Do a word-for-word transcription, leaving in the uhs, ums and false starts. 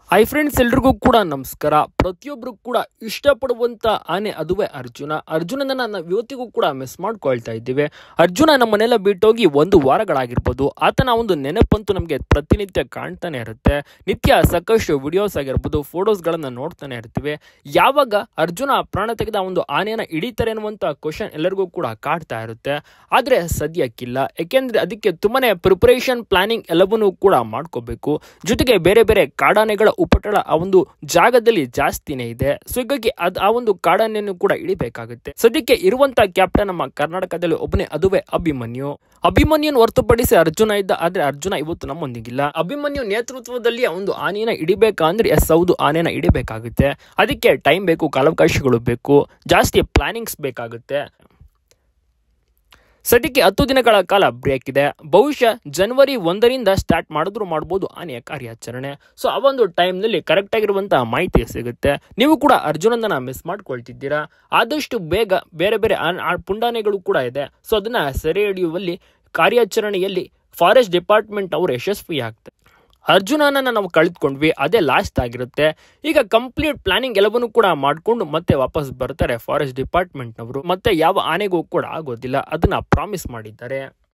Hi friends, ಎಲ್ರಿಗೂ ಕೂಡ ನಮಸ್ಕಾರ. ಪ್ರತಿಯೊಬ್ಬರು ಕೂಡ ಇಷ್ಟಪಡುವಂಥ ಆನೆ ಅದುವೇ ಅರ್ಜುನ. ಅರ್ಜುನನ ನಾವು ಇವತ್ತಿಗೂ ಕೂಡ ಮಿಸ್ ಮಾಡ್ಕೊಳ್ತಾ ಇದ್ದೀವಿ. ಅರ್ಜುನ ನಮ್ಮನ್ನೆಲ್ಲ ಬಿಟ್ಟೋಗಿ ಒಂದು ವಾರಗಳಾಗಿರ್ಬೋದು. ಆತನ ಒಂದು ನೆನಪಂತೂ ನಮಗೆ ಪ್ರತಿನಿತ್ಯ ಕಾಣ್ತಾನೆ ಇರುತ್ತೆ. ನಿತ್ಯ ಸಾಕಷ್ಟು ವಿಡಿಯೋಸ್ ಆಗಿರ್ಬೋದು, ಫೋಟೋಸ್ಗಳನ್ನು ನೋಡ್ತಾನೆ ಇರ್ತೀವಿ. ಯಾವಾಗ ಅರ್ಜುನ ಪ್ರಾಣ ತೆಗೆದ ಒಂದು ಆನೆಯನ್ನು ಹಿಡಿತಾರೆ ಅನ್ನುವಂಥ ಕ್ವಶನ್ ಎಲ್ಲರಿಗೂ ಕೂಡ ಕಾಡ್ತಾ ಇರುತ್ತೆ. ಆದರೆ ಸದ್ಯಕ್ಕಿಲ್ಲ, ಯಾಕೆಂದರೆ ಅದಕ್ಕೆ ತುಂಬಾ ಪ್ರಿಪರೇಷನ್ ಪ್ಲಾನಿಂಗ್ ಎಲ್ಲವನ್ನೂ ಕೂಡ ಮಾಡ್ಕೋಬೇಕು. ಜೊತೆಗೆ ಬೇರೆ ಬೇರೆ ಕಾಡಾನೆಗಳ ಉಪಟಳ ಆ ಒಂದು ಜಾಗದಲ್ಲಿ ಜಾಸ್ತಿನೇ ಇದೆ. ಸೊ ಹೀಗಾಗಿ ಅದ್ ಆ ಒಂದು ಕಾಡಾನೆಯನ್ನು ಕೂಡ ಹಿಡಿಬೇಕಾಗುತ್ತೆ. ಸದ್ಯಕ್ಕೆ ಇರುವಂತಹ ಕ್ಯಾಪ್ಟನ್ ನಮ್ಮ ಕರ್ನಾಟಕದಲ್ಲಿ ಒಬ್ಬನೇ, ಅದುವೇ ಅಭಿಮನ್ಯು. ಅಭಿಮನ್ಯುನ್ ಹೊರತುಪಡಿಸಿ ಅರ್ಜುನ ಇದ್ದ, ಆದ್ರೆ ಅರ್ಜುನ ಇವತ್ತು ನಮ್ಮೊಂದಿಗಿಲ್ಲ. ಅಭಿಮನ್ಯು ನೇತೃತ್ವದಲ್ಲಿ ಒಂದು ಆನೆಯನ್ನ ಹಿಡಿಬೇಕಂದ್ರೆ ಎಸ್ ಹೌದು, ಆನೆಯನ್ನ ಹಿಡಿಬೇಕಾಗುತ್ತೆ. ಅದಕ್ಕೆ ಟೈಮ್ ಬೇಕು, ಕಾಲಾವಕಾಶಗಳು ಬೇಕು, ಜಾಸ್ತಿ ಪ್ಲಾನಿಂಗ್ಸ್ ಬೇಕಾಗುತ್ತೆ. ಸದ್ಯಕ್ಕೆ ಹತ್ತು ದಿನಗಳ ಕಾಲ ಬ್ರೇಕ್ ಇದೆ. ಬಹುಶಃ ಜನವರಿ ಒಂದರಿಂದ ಸ್ಟಾರ್ಟ್ ಮಾಡಿದ್ರು ಮಾಡ್ಬೋದು ಆನೆಯ ಕಾರ್ಯಾಚರಣೆ. ಸೊ ಆ ಒಂದು ಟೈಮ್ನಲ್ಲಿ ಕರೆಕ್ಟ್ ಆಗಿರುವಂತಹ ಮಾಹಿತಿ ಸಿಗುತ್ತೆ. ನೀವು ಕೂಡ ಅರ್ಜುನನ ಮಿಸ್ ಮಾಡ್ಕೊಳ್ತಿದ್ದೀರಾ. ಆದಷ್ಟು ಬೇಗ ಬೇರೆ ಬೇರೆ ಪುಂಡಾನೆಗಳು ಕೂಡ ಇದೆ. ಸೊ ಅದನ್ನ ಸೆರೆ ಹಿಡಿಯುವಲ್ಲಿ ಕಾರ್ಯಾಚರಣೆಯಲ್ಲಿ ಫಾರೆಸ್ಟ್ ಡಿಪಾರ್ಟ್ಮೆಂಟ್ ಅವರು ಯಶಸ್ವಿ ಆಗ್ತಾರೆ. ಅರ್ಜುನನ ನಾವು ಕಳೆದುಕೊಂಡ್ವಿ, ಅದೇ ಲಾಸ್ಟ್ ಆಗಿರುತ್ತೆ. ಈಗ ಕಂಪ್ಲೀಟ್ ಪ್ಲಾನಿಂಗ್ ಎಲ್ಲವನ್ನೂ ಕೂಡ ಮಾಡಿಕೊಂಡು ಮತ್ತೆ ವಾಪಸ್ ಬರ್ತಾರೆ ಫಾರೆಸ್ಟ್ ಡಿಪಾರ್ಟ್ಮೆಂಟ್ನವರು. ಮತ್ತೆ ಯಾವ ಆನೆಗೂ ಕೂಡ ಆಗೋದಿಲ್ಲ, ಅದನ್ನ ಪ್ರಾಮಿಸ್ ಮಾಡಿದ್ದಾರೆ.